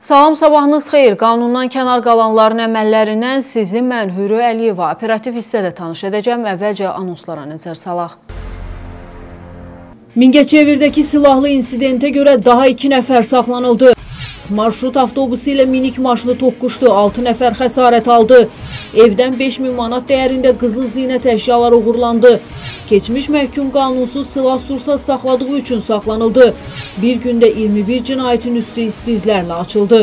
Salam, sabahınız xeyir. Qanundan kənar qalanların əməllərindən sizi mən Hürü Əliyeva operativ hissədə tanış edəcəm. Əvvəlcə anonslara nəzər salaq. Mingəçevirdəki silahlı insidentə görə daha 2 nəfər saxlanıldı. Marşrut avtobusu ilə minik maşını toqquşdu, 6 nəfər xəsarət aldı. Evdən 5000 manat dəyərində qızıl zinət əşyaları uğurlandı. Keçmiş məhkum qanunsuz silah-sursat saxladığı üçün saxlanıldı. Bir gündə 21 cinayətin üstü isti izlərlə açıldı.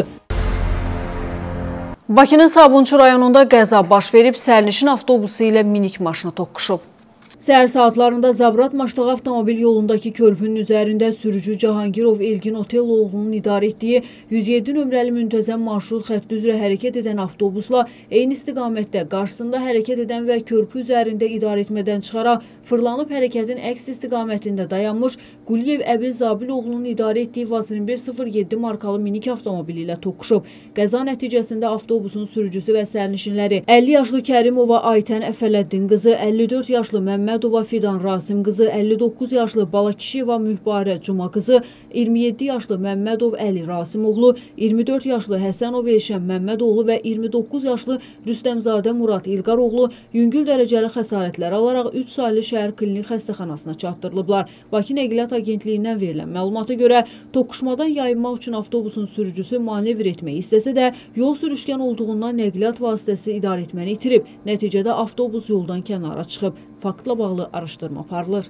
Bakının Sabunçu rayonunda qəza baş verib, sərnişin avtobusu ilə minik maşını toqquşub. Səhər saatlarında Zabrat Maştağı avtomobil yolundakı körpünün üzərində sürücü Cahangirov Elgin Oteloğlu'nun idarə etdiyi 107 nömrəli müntəzəm marşrut xətti üzrə hərəkət edən avtobusla eyni istiqamətdə qarşısında hərəkət edən və körpü üzərində idarə etmədən çıxaraq fırlanıb hərəkətin əks istiqamətində dayanmış Quliyev Əbil Zabiloğlu'nun idarə etdiyi VAZ 2107 markalı minik avtomobili ilə toqquşub. Qəza nəticəsində avtobusun sürücüsü və sərnişinləri 50 yaşlı Kərimova Aytən Əfələddin qızı, 54 yaşlı Məmmədova Fidan Rasim qızı, 59 yaşlı Balakişiyeva Mühbarə Cuma qızı, 27 yaşlı Məmmədov Əli Rasimoğlu, 24 yaşlı Həsənov Elşən Məmmədoğlu və 29 yaşlı Rüstəmzadə Murad İlqaroğlu yüngül dərəcəli xəsarətlər alaraq 3 saylı şəhər klinik xəstəxanasına çatdırılıblar. Bakı Nəqliyyat Agentliyindən verilən məlumata görə toqquşmadan yayınmaq üçün avtobusun sürücüsü manevr etmək istəsə də yol sürüşkən olduğundan nəqliyyat vasitəsi idarə etməni itirib. Nəticədə avtobus yoldan kənara çıxıb. Faktla bağlı araşdırma aparılır.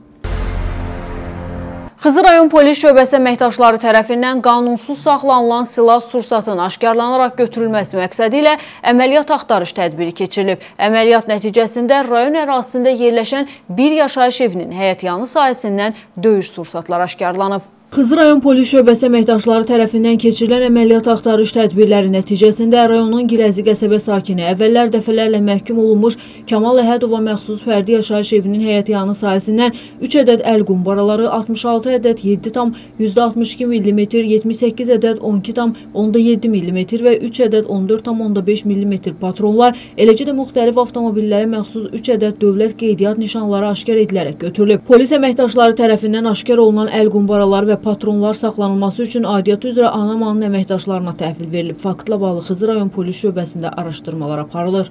Xızı rayon polis şöbəsi əməkdaşları tərəfindən qanunsuz saxlanılan silah-sursatın aşkarlanaraq götürülməsi məqsədi ilə əməliyyat axtarış tədbiri keçirilib. Əməliyyat nəticəsində rayon ərazisində yerləşən bir yaşayış evinin həyətyanı sahəsindən döyüş sursatları aşkarlanıb. Xızı rayon polis şöbəsi əməkdaşları tərəfindən keçirilən əməliyyat axtarış tədbirləri nəticəsində rayonun Giləzi qəsəbə sakini əvvəllər dəfələrlə məhkum olunmuş Kamal Əhədova məxsus fərdi yaşayış evinin həyətyanı sahəsindən 3 ədəd əl qumbaraları, 66 ədəd 7,62 mm, 78 ədəd 12,7 mm və 3 ədəd 14,5 mm patronlar, eləcə də müxtəlif avtomobillərə məxsus 3 ədəd dövlət qeydiyyat nişanları aşkar edilərək götürülüb. Polis əməkdaşları tərəfindən aşkar olunan əl qumbaralar və patronlar saxlanılması üçün aidiyyatı üzrə Anamanın əməkdaşlarına təhvil verilib. Faktla bağlı Xızı rayon polis şöbəsində araşdırmalar aparılır.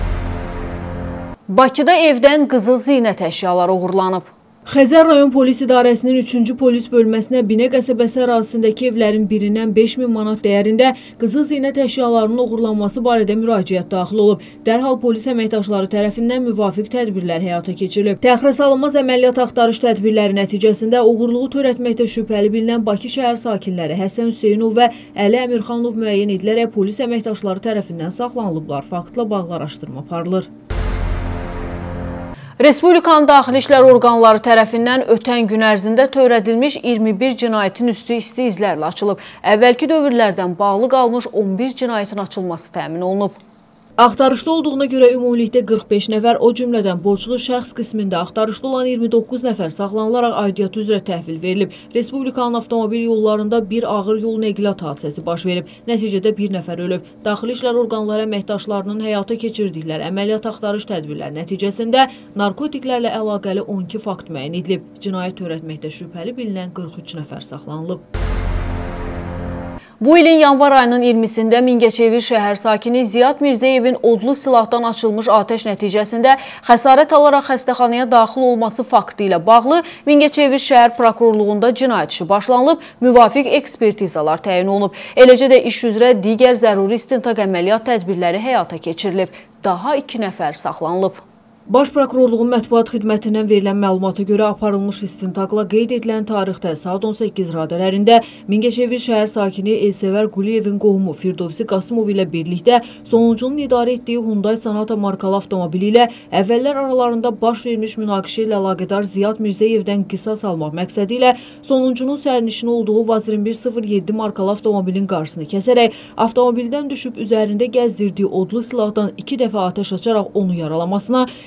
Bakıda evdən qızıl zinət əşyaları uğurlanıb. Xəzər rayon polis idarəsinin 3-cü polis bölməsinə Binə qəsəbəsi ərazisindəki evlərin birindən 5000 manat dəyərində qızıl zinət əşyalarının uğurlanması barədə müraciət daxil olub. Dərhal polis əməkdaşları tərəfindən müvafiq tədbirlər həyata keçirilib. Təxirəsalınmaz əməliyyat axtarış tədbirləri nəticəsində uğurluğu törətməkdə şübhəli bilinən Bakı şəhər sakinləri Həsən Hüseynov və Əli Əmirxanov müəyyən edilərək polis əməkdaşları tərəfindən saxlanılıblar. Faktla bağlı araşdırma aparılır. Respublikanın daxili işlər orqanları tərəfindən ötən gün ərzində törədilmiş 21 cinayətin üstü isti izlərlə açılıb. Əvvəlki dövrlərdən bağlı qalmış 11 cinayətin açılması təmin olunub. Axtarışda olduğuna görə ümumilikdə 45 nəfər, o cümlədən borclu şəxs qismində axtarışda olan 29 nəfər saxlanılaraq aidiyyatı üzrə təhvil verilib. Respublikanın avtomobil yollarında bir ağır yol nəqliyyat hadisəsi baş verib. Nəticədə bir nəfər ölüb. Daxili işlər orqanları əməkdaşlarının həyata keçirdikləri əməliyyat axtarış tədbirləri nəticəsində narkotiklərlə əlaqəli 12 fakt müəyyən edilib. Cinayət törətməkdə şübhəli bilinən 43 nəfər saxlanılıb. Bu ilin yanvar ayının 20-sində Mingəçevir şəhər sakini Ziyad Mirzəyevin odlu silahdan açılmış atəş nəticəsində xəsarət alaraq xəstəxanaya daxil olması faktı ilə bağlı Mingəçevir şəhər prokurorluğunda cinayət işi başlanılıb, müvafiq ekspertizalar təyin olunub. Eləcə də iş üzrə digər zəruri istintaq əməliyyat tədbirləri həyata keçirilib. Daha 2 nəfər saxlanılıb. Baş prokurorluğun mətbuat xidmətindən verilən məlumata görə aparılmış istintaqla qeyd edilən tarixdə saat 18 radələrində Mingəçevir şəhər sakini Elsevər Quliyevin qohumu Firdovsi Qasımov ilə birlikdə sonuncunun idarə etdiyi Hyundai Sonata markalı avtomobili ilə əvvəllər aralarında baş vermiş münaqişə ilə əlaqədar Ziyad Mirzəyevdən qisas almaq məqsədi ilə sonuncunun sərnişini olduğu VAZ 2107 markalı avtomobilin qarşısını kəsərək avtomobildən düşüb üzərində gəzdirdiyi odlu silahdan 2 dəfə atəş açaraq onu yaralamasına,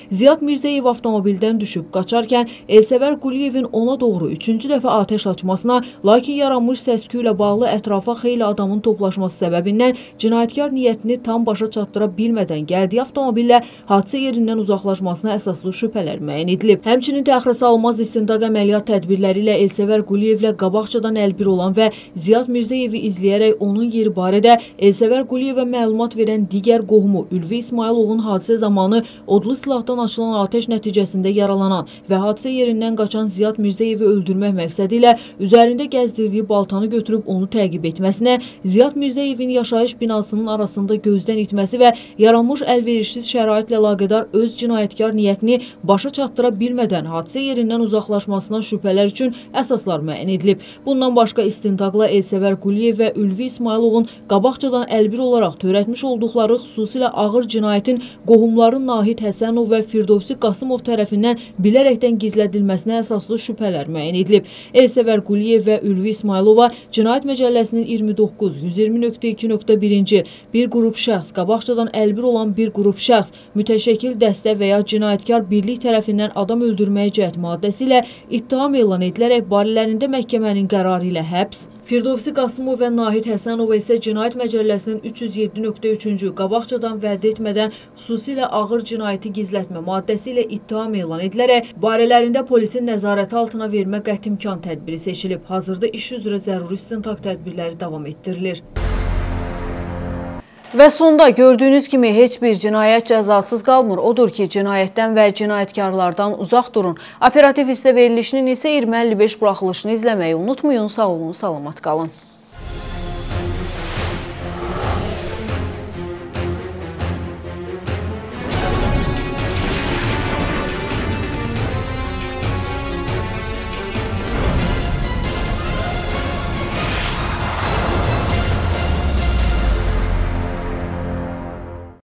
Ziyad Mirzəyev avtomobildən düşüb qaçarkən Elsəvər Quliyevin ona doğru 3-cü dəfə atəş açmasına, lakin yaranmış səs-küy ilə bağlı ətrafa xeyli adamın toplaşması səbəbindən cinayətkar niyyətini tam başa çatdıra bilmədən gəldiyi avtomobillə hadisə yerindən uzaqlaşmasına əsaslı şübhələr müəyyən edilib. Həmçinin təxirəsalınmaz istintaq əməliyyat tədbirləri ilə Elsəvər Quliyevlə qabaqcadan əlbir olan və Ziyad Mirzəyevi izləyərək onun yeri barədə Elsəvər Quliyevə məlumat verən digər qohumu Ülvi İsmayılovun hadisə zamanı odlu silahdan açılan atəş nəticəsində yaralanan və hadisə yerindən qaçan Ziyad Mirzəyevi öldürmək məqsədi ilə üzərində gəzdirdiyi baltanı götürüb onu təqib etməsinə, Ziyad Mirzəyevin yaşayış binasının arasında gözdən itməsi və yaranmış əlverişsiz şəraitlə əlaqədar öz cinayətkar niyyətini başa çatdıra bilmədən hadisə yerindən uzaqlaşmasına şübhələr üçün əsaslar müəyyən edilib. Bundan başqa istintaqla Elsəvər Quliyev və Ülvi İsmayılovun qabaqcadan əlbir olaraq törətmiş olduqları xüsusilə ağır cinayətin qohumları Nahid Həsənov və Firdovsi Qasımov tərəfindən bilərəkdən gizlədilməsinə əsaslı şübhələr müəyyən edilib. Elsəvər Quliyev və Ülvi İsmayılova Cinayət Məcəlləsinin 29-120.2.1-ci bir qrup şəxs, qabaqcadan əlbir olan bir qrup şəxs, mütəşəkkil dəstə və ya cinayətkar birlik tərəfindən adam öldürməyə cəhd maddəsi ilə ittiham elan edilərək barələrində məhkəmənin qərarı ilə həbs, Firdovsi Qasımov və Nahid Həsənov isə Cinayət Məcəlləsinin 307.3-cü qabaqcadan vəd etmədən xüsusilə ağır cinayəti gizlətmə maddəsi ilə ittiham elan edilərək barələrində polisin nəzarəti altına vermə qətimkan tədbiri seçilib. Hazırda iş üzrə zəruri istintaq tədbirləri davam etdirilir. Və sonda gördüyünüz kimi heç bir cinayət cəzasız qalmır. Odur ki, cinayətdən və cinayətkarlardan uzaq durun. Operativ hissə verilişinin isə 20-55 buraxılışını izləməyi unutmayın. Sağ olun, salamat qalın.